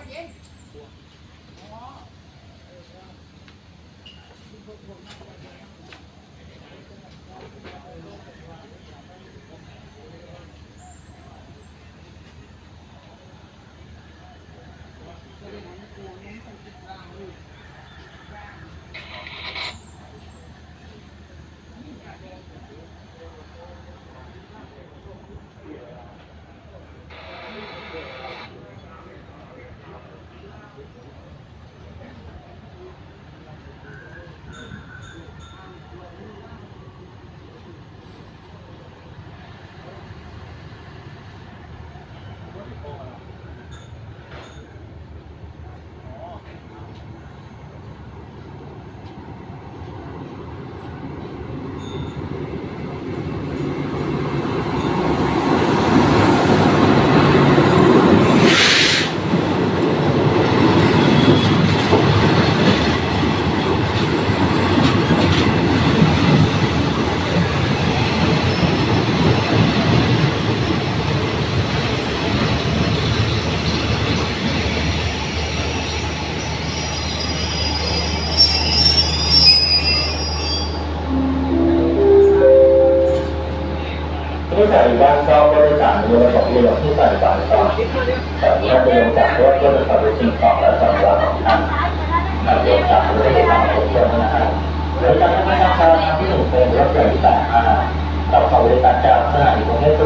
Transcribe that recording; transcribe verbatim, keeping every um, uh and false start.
ผู้ใส่บ้านก็บริจาคในระบบเรียนผู้ใส่บ้านต่อแต่เมื่อเรียนจากรถก็จะทำเป็นสิ่งต่อและสัญญาของท่านมาเรียนจากรถที่ทำเป็นเชื่อมนะครับโดยการให้ราคาที่หนึ่งเป็นรถใหญ่แต่ห้าเราขอบริการจากสถานีกรุงเทพ